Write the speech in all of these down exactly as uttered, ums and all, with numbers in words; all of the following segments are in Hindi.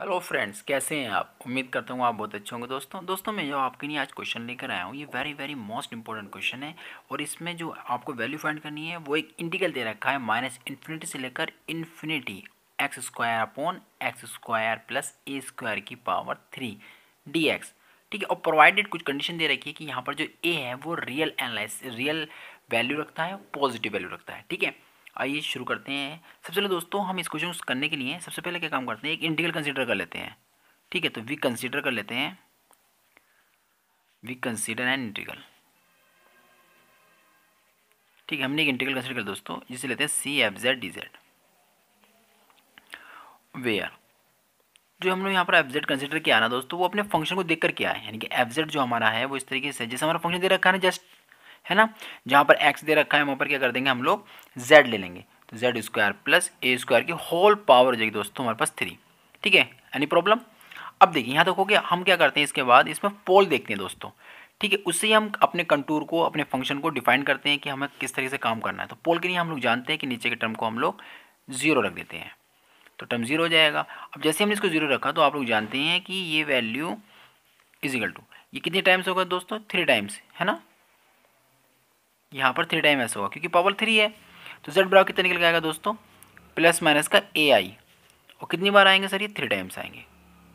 हेलो फ्रेंड्स, कैसे हैं आप। उम्मीद करता हूँ आप बहुत अच्छे होंगे। दोस्तों दोस्तों मैं जो आपके लिए आज क्वेश्चन लेकर आया हूँ, ये very very most important question है। और इसमें जो आपको वैल्यू फाइंड करनी है वो एक इंटीग्रल दे रखा है माइनस इन्फिनिटी से लेकर infinity x square upon x square plus a square की पावर थ्री डी एक्स। ठीक है, और प्रोवाइडेड कुछ कंडीशन दे रखी है कि यहाँ पर जो ए है वो रियल एनालाइस रियल वैल्यू रखता है, पॉजिटिव वैल्यू रखता है। ठीक है, आइए शुरू करते हैं। सबसे पहले दोस्तों हम इस क्वेश्चन को करने के लिए सबसे पहले क्या काम करते हैं, एक इंटीग्रल कंसीडर कर लेते हैं। ठीक है, तो वी कंसीडर कर लेते हैं, वी कंसीडर एन इंटीग्रल। ठीक है, हमने एक इंटीग्रल कंसीडर कर दोस्तों, जिसे लेते हैं C F Z D Z, where जो हमने यहाँ पर एफ जेड कंसिडर किया ना दोस्तों, वो अपने फंक्शन को देखकर किया है। यानी कि एफ जेड जो हमारा है वो इस तरीके से, जैसे हमारा फंक्शन दे रखा है ना, जस्ट है ना, जहाँ पर एक्स दे रखा है वहाँ पर क्या कर देंगे हम लोग, जेड ले लेंगे। तो Z square plus a square की होल पावर हो जाएगी दोस्तों हमारे पास थ्री। ठीक है, एनी प्रॉब्लम। अब देखिए यहाँ तक हो गया। हम क्या करते हैं इसके बाद, इसमें पोल देखते हैं दोस्तों। ठीक है, उससे ही हम अपने कंटूर को, अपने फंक्शन को डिफाइन करते हैं कि हमें किस तरीके से काम करना है। तो पोल के लिए हम लोग जानते हैं कि नीचे के टर्म को हम लोग जीरो रख देते हैं, तो टर्म जीरो हो जाएगा। अब जैसे हमने इसको जीरो रखा तो आप लोग जानते हैं कि ये वैल्यू इज इक्वल टू, ये कितने टाइम्स होगा दोस्तों, थ्री टाइम्स, है ना। यहाँ पर थ्री टाइम ऐसा होगा क्योंकि पावर थ्री है। तो जेड बराबर कितना निकल के आएगा दोस्तों, प्लस माइनस का ए आई। और कितनी बार आएंगे सर, ये थ्री टाइम्स आएंगे।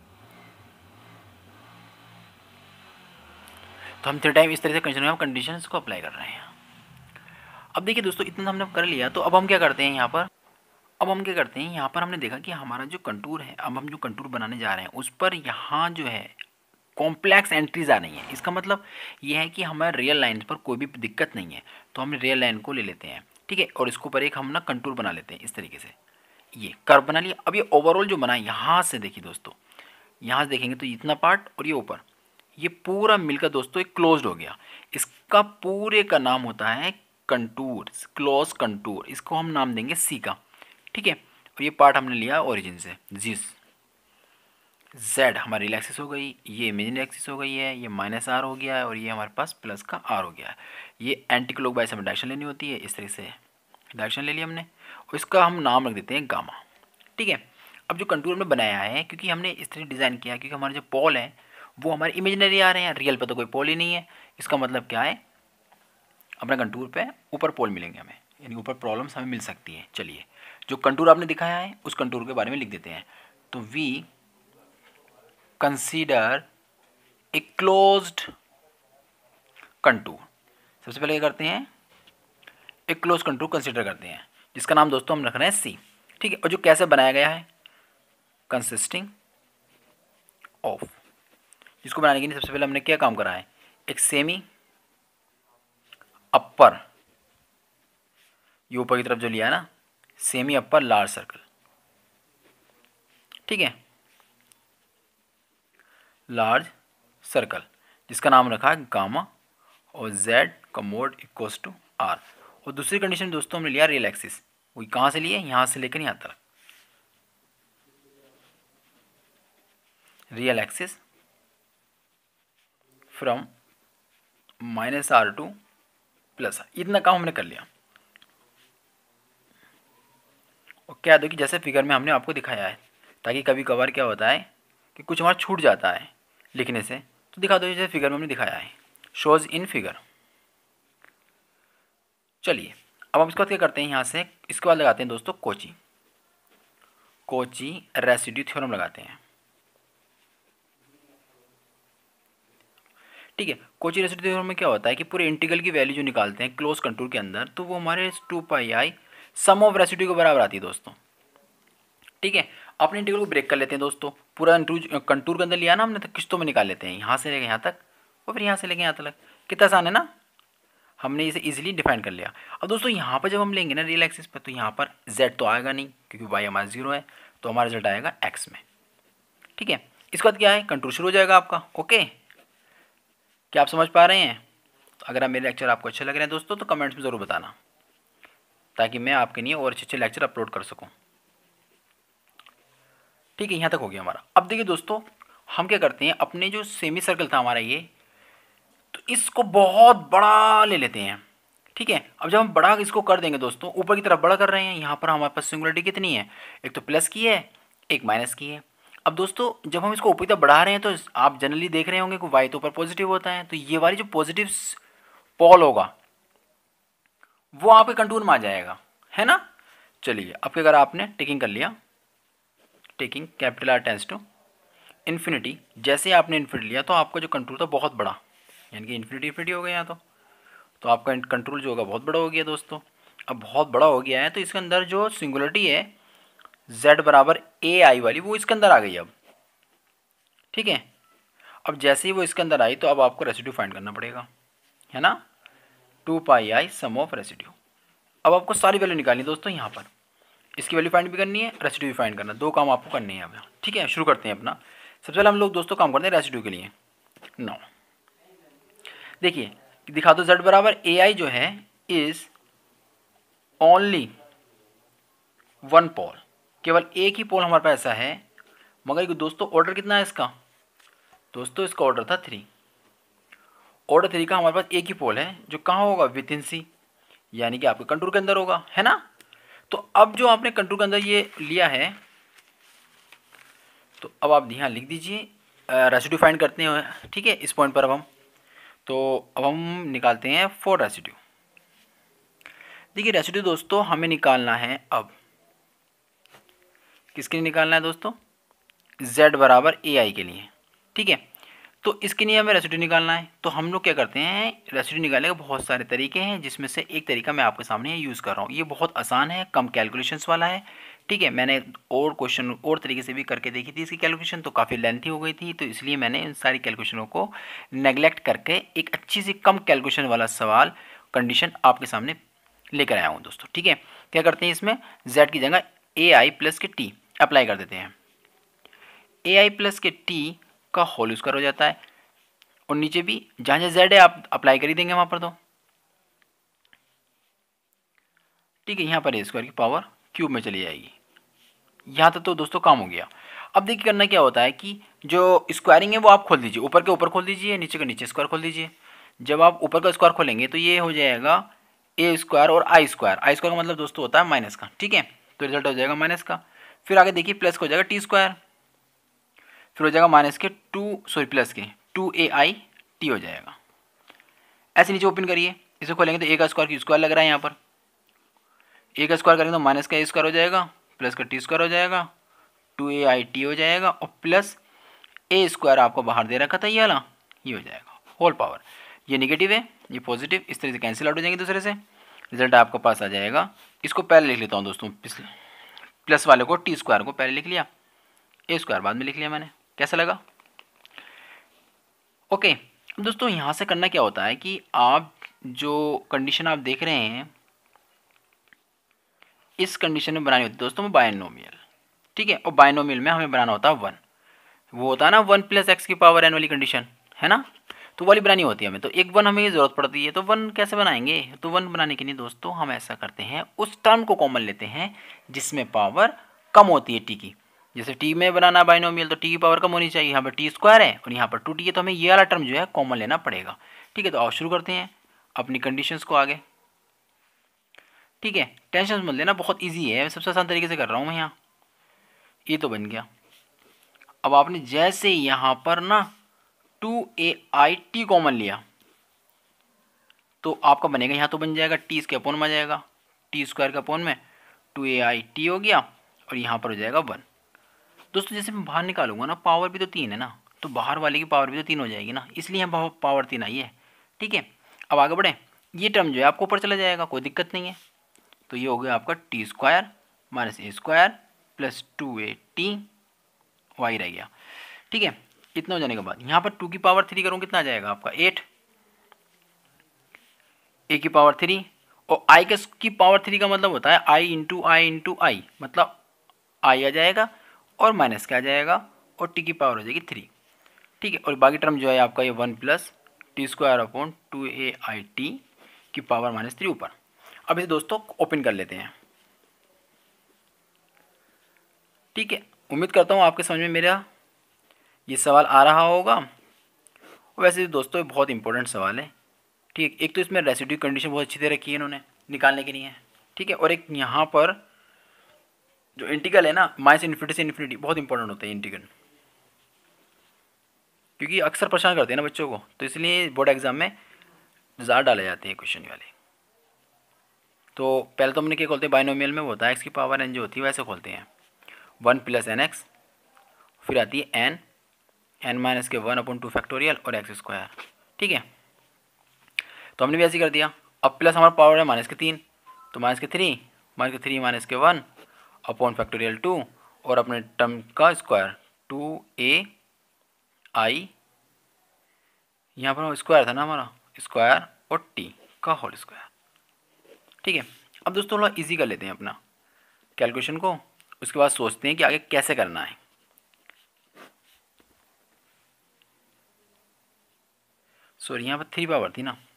तो हम थ्री टाइम इस तरह से कंडीशन में कंडीशन को अप्लाई कर रहे हैं। अब देखिए दोस्तों, इतना हमने कर लिया, तो अब हम क्या करते हैं यहाँ पर, अब हम क्या करते हैं यहाँ पर हमने देखा कि हमारा जो कंटूर है, अब हम जो कंटूर बनाने जा रहे हैं उस पर यहाँ जो है कॉम्प्लेक्स एंट्रीज आ रही हैं। इसका मतलब ये है कि हमारे रियल लाइन पर कोई भी दिक्कत नहीं है, तो हम रियल लाइन को ले लेते हैं। ठीक है, और इसके ऊपर एक हम ना कंटूर बना लेते हैं इस तरीके से। ये कर्व बना लिया। अब ये ओवरऑल जो बना है, यहाँ से देखिए दोस्तों, यहाँ से देखेंगे तो इतना पार्ट और ये ऊपर, ये पूरा मिलकर दोस्तों एक क्लोज्ड हो गया। इसका पूरे का नाम होता है कंटूर, क्लोज कंटूर। इसको हम नाम देंगे सी का। ठीक है, और ये पार्ट हमने लिया ओरिजिन से, जिस जेड हमारी रियल एक्सिस हो गई, ये इमेजिनरी एक्सिस हो गई है, ये माइनस आर हो गया है, और ये हमारे पास प्लस का आर हो गया है। ये एंटी क्लॉकवाइज हमें डायरेक्शन लेनी होती है, इस तरह से डायरेक्शन ले लिया हमने, और इसका हम नाम रख देते हैं गामा। ठीक है, अब जो कंटूर हमने बनाया है, क्योंकि हमने इस तरह डिज़ाइन किया, क्योंकि हमारे जो पोल हैं वो हमारे इमेजिनरी आ रहे हैं, रियल पर तो कोई पोल ही नहीं है। इसका मतलब क्या है, अपने कंटूर पे ऊपर पोल मिलेंगे हमें, यानी ऊपर प्रॉब्लम्स हमें मिल सकती है। चलिए, जो कंटूर आपने दिखाया है उस कंटूर के बारे में लिख देते हैं। तो we consider a closed contour. सबसे पहले क्या करते हैं, एक क्लोज कंटूर कंसीडर करते हैं, जिसका नाम दोस्तों हम रख रहे हैं सी। ठीक है, और जो कैसे बनाया गया है, कंसिस्टिंग ऑफ, जिसको बनाने के लिए सबसे पहले हमने क्या काम करा है, एक सेमी अपर, ये ऊपर की तरफ जो लिया है ना, सेमी अपर लार्ज सर्कल। ठीक है, लार्ज सर्कल, जिसका नाम रखा है गामा, और z का मोड इक्वल्स टू आर। और दूसरी कंडीशन दोस्तों हमने लिया रियल एक्सिस, वो कहाँ से लिए, यहाँ से लेकर यहाँ तक, real axis from minus R to plus R. इतना काम हमने कर लिया। और क्या दो कि जैसे फिगर में हमने आपको दिखाया है, ताकि कभी कभार क्या होता है कि कुछ हमारा छूट जाता है लिखने से, तो दिखा दो जैसे फिगर में हमने दिखाया है, शोज इन फिगर। चलिए, अब हम इसके बाद क्या करते हैं, यहाँ से इसके बाद लगाते हैं दोस्तों कोची कोची रेसिड्यू थ्योरम लगाते हैं। ठीक है, कोची रेसिड्यू थ्योरम में क्या होता है कि पूरे इंटीग्रल की वैल्यू जो निकालते हैं क्लोज कंटूर के अंदर, तो वो हमारे two pi i sum of residue के बराबर आती है दोस्तों। ठीक है, अपने इंटीग्रल को ब्रेक कर लेते हैं दोस्तों, पूरा कंटूर के अंदर लिया ना हमने, तो किस्तों में निकाल लेते हैं, यहाँ से लेके यहाँ तक और फिर यहाँ से लेके यहाँ तक। कितना आसान है ना, हमने इसे इजीली डिफाइन कर लिया। अब दोस्तों यहाँ पर जब हम लेंगे ना रियल एक्सिस पर, तो यहाँ पर z तो आएगा नहीं क्योंकि y हमारा जीरो है, तो हमारा रिजल्ट आएगा x में। ठीक है, इसके बाद क्या है, कंटूर शुरू हो जाएगा आपका। ओके, क्या आप समझ पा रहे हैं। तो अगर आप मेरे लेक्चर आपको अच्छे लग रहे हैं दोस्तों, तो कमेंट्स में ज़रूर बताना, ताकि मैं आपके लिए और अच्छे अच्छे लेक्चर अपलोड कर सकूँ। ठीक है, यहाँ तक हो गया हमारा। अब देखिए दोस्तों, हम क्या करते हैं, अपने जो सेमी सर्कल था हमारा ये, तो इसको बहुत बड़ा ले लेते हैं। ठीक है, अब जब हम बड़ा इसको कर देंगे दोस्तों, ऊपर की तरफ बड़ा कर रहे हैं, यहाँ पर हमारे पास सिंगुलरिटी कितनी है, एक तो प्लस की है, एक माइनस की है। अब दोस्तों जब हम इसको ऊपर की तरफ बढ़ा रहे हैं तो आप जनरली देख रहे होंगे कि वाई तो ऊपर पॉजिटिव होता है, तो ये वाली जो पॉजिटिव पोल होगा वो आपके कंटूर में आ जाएगा, है ना। चलिए अब अगर आपने टेकिंग कर लिया, taking capital R tends to infinity, जैसे आपने इन्फिनिटी लिया तो आपका जो कंटूर था बहुत बड़ा, यानी कि इन्फिनिटी इन्फिनिटी हो गया यहाँ तो तो आपका कंट्रोल जो होगा बहुत बड़ा हो गया दोस्तों। अब बहुत बड़ा हो गया है तो इसके अंदर जो सिंगुलरिटी है z बराबर ए आई वाली वो इसके अंदर आ गई अब, ठीक है। अब जैसे ही वो इसके अंदर आई तो अब आपको रेसिड्यू फाइंड करना पड़ेगा, है ना, two pi i sum of residue. अब आपको सारी वैल्यू निकालनी है दोस्तों, यहाँ पर इसकी वैल्यू फाइंड भी करनी है, रेसिड्यू भी फाइंड करना, दो काम आपको करने हैं अब, ठीक है। शुरू करते हैं अपना। सबसे पहले हम लोग दोस्तों काम करते हैं रेसिड्यू के लिए। नौ देखिए दिखा दो, z बराबर ए आई जो है इज ओनली वन पोल, केवल एक ही पोल हमारे पास ऐसा है, मगर दोस्तों ऑर्डर कितना है इसका, दोस्तों इसका ऑर्डर था थ्री, ऑर्डर थ्री का हमारे पास एक ही पोल है जो कहाँ होगा, विद इन सी, यानी कि आपके कंटूर के अंदर होगा, है ना। तो अब जो आपने कंटूर के अंदर ये लिया है तो अब आप यहाँ लिख दीजिए, रेसिड्यू फाइंड करते हैं, ठीक है। इस पॉइंट पर अब हम तो अब हम निकालते हैं फोर रेसिड्यू। देखिए रेसिड्यू दोस्तों हमें निकालना है, अब किसके लिए निकालना है दोस्तों, z बराबर ए आई के लिए, ठीक है। तो इसके लिए हमें रेसिड्यू निकालना है, तो हम लोग क्या करते हैं, रेसिड्यू निकालने के बहुत सारे तरीके हैं, जिसमें से एक तरीका मैं आपके सामने यूज़ कर रहा हूँ। ये बहुत आसान है, कम कैलकुलेशंस वाला है, ठीक है। मैंने और क्वेश्चन और तरीके से भी करके देखी थी इसकी कैलकुलेशन, तो काफ़ी लेंथी हो गई थी, तो इसलिए मैंने इन सारी कैलकुलेशनों को नेगलेक्ट करके एक अच्छी सी कम कैलकुलेशन वाला सवाल कंडीशन आपके सामने लेकर आया हूँ दोस्तों, ठीक है। क्या करते हैं, इसमें z की जगह ए आई प्लस के टी अप्लाई कर देते हैं, ए आई प्लस के टी का होल स्क्वायर हो जाता है, और नीचे भी जहाँ जहाँ z है आप अप्लाई कर ही देंगे वहाँ पर, तो ठीक है। यहाँ पर ए स्क्वायर की पावर क्यूब में चली जाएगी, यहाँ तक तो दोस्तों काम हो गया। अब देखिए करना क्या होता है कि जो स्क्वायरिंग है वो आप खोल दीजिए, ऊपर के ऊपर खोल दीजिए, नीचे के नीचे स्क्वायर खोल दीजिए। जब आप ऊपर का स्क्वायर खोलेंगे तो ये हो जाएगा ए स्क्वायर और आई स्क्वायर, आई स्क्वायर का मतलब दोस्तों होता है माइनस का, ठीक है। तो रिजल्ट हो जाएगा माइनस का, फिर आगे देखिए प्लस का हो जाएगा टी स्क्वायर, फिर हो जाएगा माइनस के टू सॉरी प्लस के टू ए आई टी हो जाएगा। ऐसे नीचे ओपन करिए, इसे खोलेंगे तो ए का स्क्वायर की स्क्वायर लग रहा है, यहाँ पर ए का स्क्वायर करेंगे तो माइनस का ए स्क्वायर हो जाएगा, प्लस का टी स्क्वायर हो जाएगा, टू ए आई टी हो जाएगा, और प्लस ए स्क्वायर आपको बाहर दे रखा था ये वाला, ये हो जाएगा होल पावर। ये नेगेटिव है ये पॉजिटिव, इस तरह से कैंसिल आउट हो जाएंगे दूसरे से, रिजल्ट आपके पास आ जाएगा। इसको पहले लिख लेता हूँ दोस्तों, प्लस वाले को टी स्क्वायर को पहले लिख लिया, ए स्क्वायर बाद में लिख लिया मैंने, कैसा लगा, ओके। अब दोस्तों यहाँ से करना क्या होता है कि आप जो कंडीशन आप देख रहे हैं इस कंडीशन में बनानी होती है दोस्तों बायनोमियल, ठीक है। और बायनोमियल में हमें बनाना होता है वन, वो होता है ना वन प्लस एक्स की पावर एन वाली कंडीशन, है ना, तो वाली बनानी होती है हमें। तो एक वन हमें ज़रूरत पड़ती है, तो वन कैसे बनाएंगे, तो वन बनाने के लिए दोस्तों हम ऐसा करते हैं, उस टर्म को कॉमन लेते हैं जिसमें पावर कम होती है टी की। जैसे टी में बनाना बायनोमियल तो टी की पावर कम होनी चाहिए, यहाँ पर टी स्क्वायर है और यहाँ पर टू टी है, तो हमें ये वाला टर्म जो है कॉमन लेना पड़ेगा, ठीक है। तो आओ शुरू करते हैं अपनी कंडीशंस को आगे, ठीक है। टेंशन मत लेना, बहुत ईजी है, सबसे आसान तरीके से कर रहा हूँ मैं यहाँ। ये तो बन गया, अब आपने जैसे यहाँ पर ना two a i t common लिया तो आपका बनेगा, यहाँ तो बन जाएगा टी इसके अपोन में आ जाएगा, टी स्क्वायर के अपोन में टू ए आई टी हो गया, और यहाँ पर हो जाएगा वन। दोस्तों जैसे मैं बाहर निकालूंगा ना, पावर भी तो तीन है ना, तो बाहर वाले की पावर भी तो तीन हो जाएगी ना, इसलिए यहाँ पावर तीन आई है, ठीक है। अब आगे बढ़े, ये टर्म जो है आपको ऊपर चला जाएगा, कोई दिक्कत नहीं है। तो ये हो गया आपका t square minus a square plus two a t y रह गया, ठीक है। इतना हो जाने के बाद यहाँ पर टू की पावर थ्री करूँ कितना आ जाएगा आपका एट, ए की पावर थ्री, और आई की पावर थ्री का मतलब होता है आई इंटू आई इंटू आई, मतलब आई आ जाएगा और माइनस क्या आ जाएगा, और टी की पावर हो जाएगी थ्री, ठीक है। और बाकी टर्म जो है आपका ये one plus t square upon two a i t की पावर माइनस थ्री ऊपर। अब इसे दोस्तों ओपन कर लेते हैं, ठीक है। उम्मीद करता हूँ आपके समझ में मेरा ये सवाल आ रहा होगा। वैसे दोस्तों ये बहुत इंपॉर्टेंट सवाल है, ठीक। एक तो इसमें रेसिड्यू कंडीशन बहुत अच्छी दे रखी है इन्होंने निकालने के लिए, ठीक है। और एक यहाँ पर जो इंटीग्रल है ना माइनस इन्फिनिटी से इन्फिनिटी, बहुत इंपॉर्टेंट होता है इंटीग्रल। क्योंकि अक्सर परेशान करते हैं ना बच्चों को, तो इसलिए बोर्ड एग्जाम में ज़्यादा डाले जाते हैं क्वेश्चन वाले। तो पहले तो हमने क्या खोलते हैं, बाइनोमियल में वो होता है एक्स की पावर एन जो होती है वैसे खोलते हैं, वन प्लस एन एक्स, फिर आती है एन, एन माइनस के वन अपॉन टू फैक्टोरियल और एक्स स्क्वायर। ठीक है, तो हमने भी ऐसे ही कर दिया। अब प्लस हमारा पावर है माइनस के तीन, तो माइनस के थ्री, माइनस के थ्री माइनस के वन अपॉन फैक्टोरियल टू, और अपने टर्म का स्क्वायर टू ए आई, यहाँ पर स्क्वायर था ना हमारा, स्क्वायर और टी का होल स्क्वायर। ठीक है, अब दोस्तों थोड़ा इजी कर लेते हैं अपना कैलकुलेशन को, उसके बाद सोचते हैं कि आगे कैसे करना है। सॉरी यहाँ पर थ्री पावर थी ना।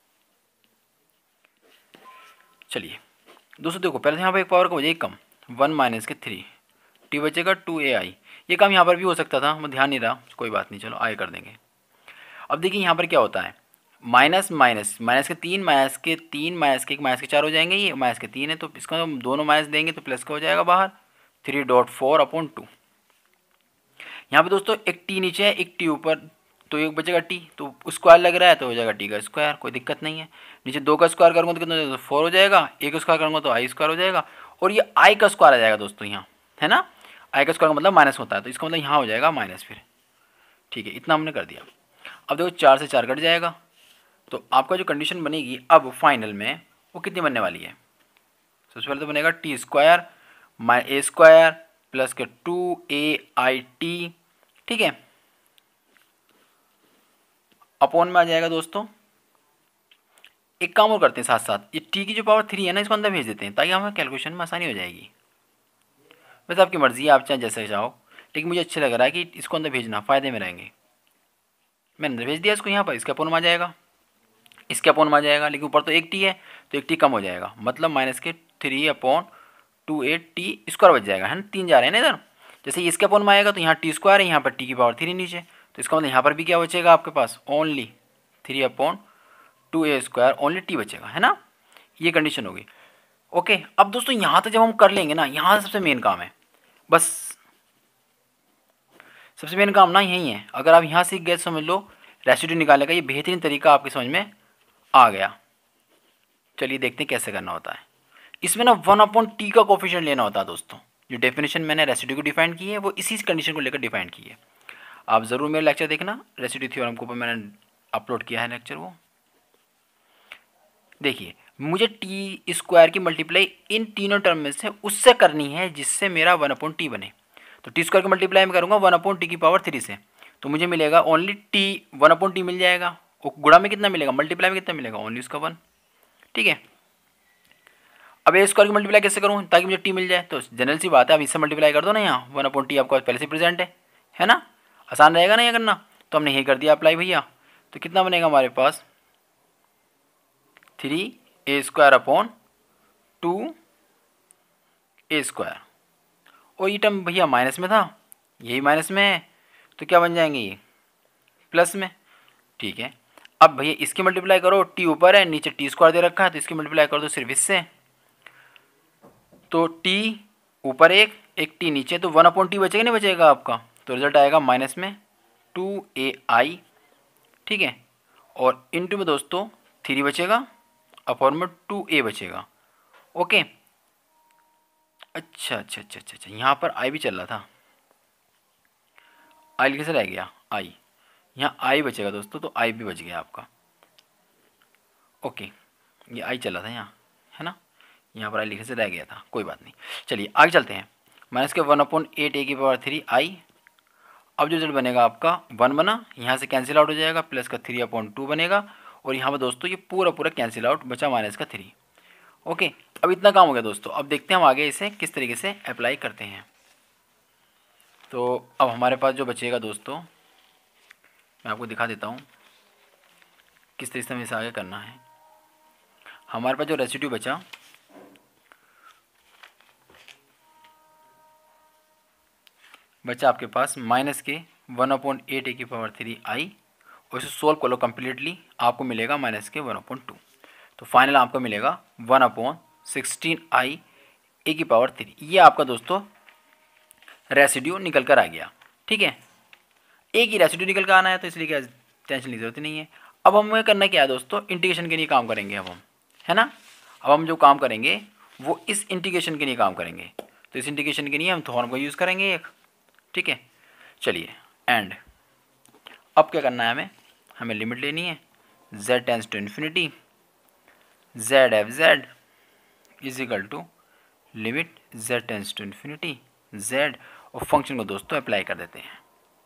चलिए दोस्तों देखो, पहले यहाँ पर एक पावर का हो जाएगी कम, वन माइनस के थ्री, टी बचेगा टू ए आई। ये काम यहाँ पर भी हो सकता था, मैं ध्यान नहीं रहा, कोई बात नहीं, चलो आगे कर देंगे। अब देखिए यहाँ पर क्या होता है, माइनस माइनस, माइनस के तीन, माइनस के तीन, माइनस के एक, माइनस के चार हो जाएंगे, ये माइनस के तीन है तो इसका हम दोनों माइनस देंगे तो प्लस का हो जाएगा बाहर, three dot four upon two. यहाँ पे दोस्तों एक टी नीचे है एक टी ऊपर, तो एक बचेगा टी, तो स्क्वायर लग रहा है तो हो जाएगा टी का स्क्वायर, कोई दिक्कत नहीं है। नीचे दो का स्क्वायर करूँगा तो कितना हो जाएगा, फोर हो जाएगा, एक स्क्वायर करूँगा तो आई स्क्वायर हो जाएगा, और ये आई का स्क्वायर आ जाएगा दोस्तों यहाँ, है ना, आई का स्क्वायर का मतलब माइनस होता है, तो इसका मतलब यहाँ हो जाएगा माइनस फिर। ठीक है, इतना हमने कर दिया। अब देखो चार से चार कट जाएगा, तो आपका जो कंडीशन बनेगी अब फाइनल में वो कितनी बनने वाली है, सबसे पहले तो बनेगा t square minus a square plus के टू ए आई टी। ठीक है, अपॉन में आ जाएगा दोस्तों। एक काम और करते हैं साथ साथ, ये टी की जो पावर थ्री है ना इसको अंदर भेज देते हैं ताकि हमें कैलकुलेशन में आसानी हो जाएगी। वैसे आपकी मर्जी है, आप चाहे जैसे चाहो, लेकिन मुझे अच्छा लग रहा है कि इसको अंदर भेजना, फ़ायदे में रहेंगे। मैंने अंदर भेज दिया इसको, यहाँ पर इसका अपॉन में आ जाएगा, इसके अपॉन में आ जाएगा, लेकिन ऊपर तो एक टी है तो एक टी कम हो जाएगा, मतलब माइनस के three upon two eight t square बच जाएगा, है ना, तीन जा रहे हैं ना इधर। जैसे इसके अपॉन में आएगा तो यहाँ टी स्क्वायर है, यहाँ पर टी की पावर थ्री नीचे, तो इसका मतलब यहाँ पर भी क्या बचेगा आपके पास, ओनली थ्री अपॉन टू ए स्क्वायर, ओनली टी बचेगा, है ना, ये कंडीशन होगी। ओके, अब दोस्तों यहाँ तक जब हम कर लेंगे ना, यहाँ सबसे मेन काम है, बस सबसे मेन काम ना यही है। अगर आप यहाँ सीख गए समझ लो रेसिड्यू निकालने का ये बेहतरीन तरीका आपके समझ में आ गया। चलिए देखते हैं कैसे करना होता है। इसमें ना वन अपॉन टी का कोफिशिएंट लेना होता है दोस्तों। जो डेफिनेशन मैंने रेसिड्यू को डिफाइन की है वो इसी कंडीशन को लेकर डिफाइन की है। आप ज़रूर मेरा लेक्चर देखना, रेसिड्यू थ्योरम के ऊपर मैंने अपलोड किया है लेक्चर, वो देखिए। मुझे टी स्क्वायर की मल्टीप्लाई इन तीनों टर्म में से उससे करनी है जिससे मेरा वन अपॉन टी बने। तो टी स्क्वायर की मल्टीप्लाई मैं करूँगा वन अपॉन टी की पावर थ्री से, तो मुझे मिलेगा only T, one upon T मिल जाएगा। और गुणा में कितना मिलेगा, मल्टीप्लाई में कितना मिलेगा, ओनली उसका वन। ठीक है, अब ए स्क्वायर की मल्टीप्लाई कैसे करूँ ताकि मुझे टी मिल जाए, तो जनरल सी बात है, अब इससे मल्टीप्लाई कर दो ना, यहाँ वन अपॉन टी आपको पहले से प्रेजेंट है है ना, आसान रहेगा ना ये करना। तो हमने यही कर दिया अप्लाई भैया। तो कितना बनेगा हमारे पास, three A square upon two A square, और ये टर्म भैया माइनस में था, यही माइनस में है, तो क्या बन जाएंगे ये प्लस में। ठीक है, अब भैया इसकी मल्टीप्लाई करो, टी ऊपर है नीचे टी स्क्वायर दे रखा है, तो इसकी मल्टीप्लाई कर दो सिर्फ इससे, तो टी ऊपर एक एक टी नीचे, तो वन अपॉन टी बचेगा नहीं बचेगा आपका, तो रिजल्ट आएगा माइनस में टू ए आई। ठीक है, और इनटू में दोस्तों थ्री बचेगा, अपॉन में टू ए बचेगा। ओके, अच्छा अच्छा अच्छा अच्छा अच्छा यहाँ पर आई भी चल रहा था, आई कैसे रह गया, आई यहाँ आई बचेगा दोस्तों, तो आई भी बच गया आपका। ओके, ये आई चल रहा था यहाँ, है ना, यहाँ पर आई लिखे से रह गया था, कोई बात नहीं। चलिए आगे चलते हैं। माइनस के वन अपॉन एट ए की पावर थ्री आई। अब जो रिजल्ट बनेगा आपका वन बना, यहाँ से कैंसिल आउट हो जाएगा, प्लस का थ्री अपॉन टू बनेगा, और यहाँ पर दोस्तों ये पूरा पूरा कैंसिल आउट बचा माइनस का थ्री। ओके, अब इतना काम हो गया दोस्तों। अब देखते हैं हम आगे इसे किस तरीके से अप्लाई करते हैं। तो अब हमारे पास जो बचेगा दोस्तों, मैं आपको दिखा देता हूँ किस तरीके से हमें इसे आगे करना है। हमारे पास जो रेसिड्यू बचा, बचा आपके पास माइनस के वन अपॉइंट एट ए की पावर थ्री आई, और इसे सोल्व कर लो कम्प्लीटली, आपको मिलेगा माइनस के वन अपॉइंट टू। तो फाइनल आपको मिलेगा one upon sixteen I A की पावर थ्री। ये आपका दोस्तों रेसिड्यू निकल कर आ गया। ठीक है, एक ही रेसिड्यू निकल कर आना है, तो इसलिए क्या टेंशन की जरूरत नहीं है। अब हमें करना क्या है दोस्तों, इंटीग्रेशन के लिए काम करेंगे अब हम, है ना। अब हम जो काम करेंगे वो इस इंटीग्रेशन के लिए काम करेंगे, तो इस इंटीग्रेशन के लिए हम थॉर्म का यूज़ करेंगे एक, ठीक है। चलिए एंड अब क्या करना है हमें, हमें लिमिट लेनी है z tends to infinity Z F Z is equal to limit z tends to infinity z, और फंक्शन को दोस्तों अप्लाई कर देते हैं।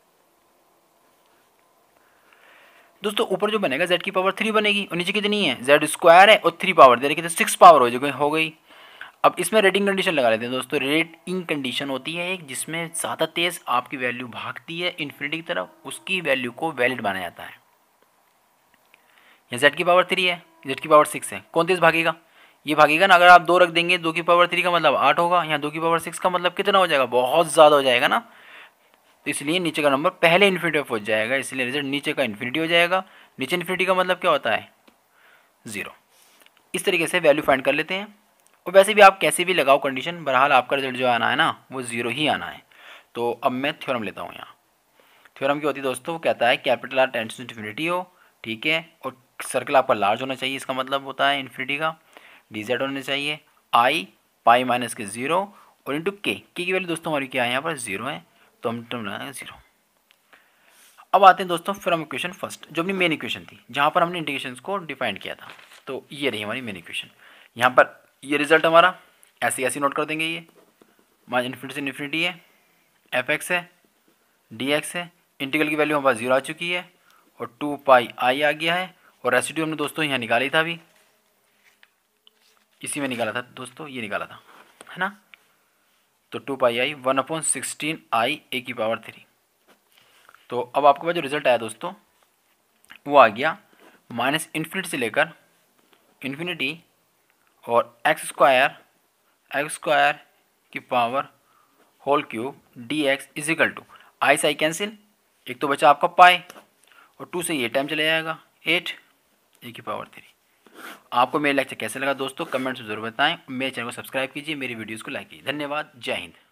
दोस्तों ऊपर जो बनेगा z की पावर थ्री बनेगी, और नीचे कितनी है, z स्क्वायर है और थ्री पावर दे रखी, तो सिक्स पावर हो जाएगी हो गई। अब इसमें रेटिंग कंडीशन लगा लेते हैं दोस्तों। रेटिंग कंडीशन होती है एक जिसमें ज़्यादा तेज़ आपकी वैल्यू भागती है इन्फिनिटी की तरफ, उसकी वैल्यू को वैलिड माना जाता है। यहाँ z की पावर थ्री है, z की पावर सिक्स है, कौन तेज़ भागेगा, ये भागेगा ना। अगर आप दो रख देंगे, दो की पावर थ्री का मतलब आठ होगा, यहाँ दो की पावर सिक्स का मतलब कितना हो जाएगा, बहुत ज़्यादा हो जाएगा ना। तो इसलिए नीचे का नंबर पहले इन्फिनिटी पे पहुँच जाएगा, इसलिए रिजल्ट नीचे का इन्फिनिटी हो जाएगा। नीचे इन्फिनिटी का मतलब क्या होता है, ज़ीरो। इस तरीके से वैल्यू फाइंड कर लेते हैं। और वैसे भी आप कैसे भी लगाओ कंडीशन, बहरहाल आपका रिजल्ट जो आना है ना वो ज़ीरो ही आना है। तो अब मैं थ्योरम लेता हूँ यहाँ। थ्योरम क्या होती है दोस्तों, वो कहता है capital R tends to infinity हो, ठीक है, और सर्कल आपका लार्ज होना चाहिए, इसका मतलब होता है इन्फिनिटी का। डी जेड होने चाहिए आई पाई माइनस के ज़ीरो और इंटू के, के की वैल्यू दोस्तों हमारी क्या है यहाँ पर ज़ीरो है, तो हम टर्म लगाएंगे ज़ीरो। अब आते हैं दोस्तों फिर हम इक्वेशन फर्स्ट, जो अपनी मेन इक्वेशन थी जहाँ पर हमने इंटीग्रेशन को डिफाइन किया था। तो ये रही हमारी मेन इक्वेशन। यहाँ पर ये रिजल्ट हमारा ऐसे ऐसे नोट कर देंगे, ये माइनस इन्फिनिटी से इन्फिनिटी है, एफ एक्स है, डी एक्स है, इंटीग्रल की वैल्यू हमारे पास जीरो आ चुकी है और टू पाई आई आ गया है, और रेसिड्यू हमने दोस्तों यहाँ निकाली था, अभी इसी में निकाला था दोस्तों, ये निकाला था, है ना। तो two pi I one upon sixteen I A की पावर थ्री। तो अब आपके पास जो रिजल्ट आया दोस्तों वो आ गया माइनस इन्फिनिटी से लेकर इन्फिनिटी और एक्स स्क्वायर एक्स स्क्वायर की power whole cube D X is equal to I से आई कैंसिल, एक तो बचा आपका पाई और टू से ये टाइम चले जाएगा एट ए की पावर थ्री। आपको मेरा लेक्चर कैसे लगा दोस्तों, कमेंट्स में जरूर बताएं। मेरे चैनल को सब्सक्राइब कीजिए, मेरी वीडियोज़ को लाइक कीजिए। धन्यवाद, जय हिंद।